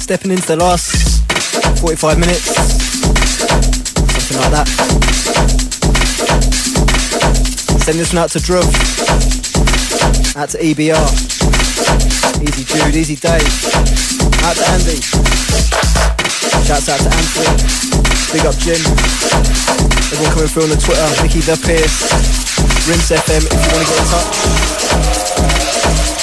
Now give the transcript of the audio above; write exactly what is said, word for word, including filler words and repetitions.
stepping into the last forty-five minutes, something like that. Send this one out to Drew, out to E B R, Easy Jude, Easy Dave, out to Andy, shouts out to Anthony, big up Jim, everyone coming through on the Twitter, Mickey the Pearce, Rinse F M if you want to get in touch.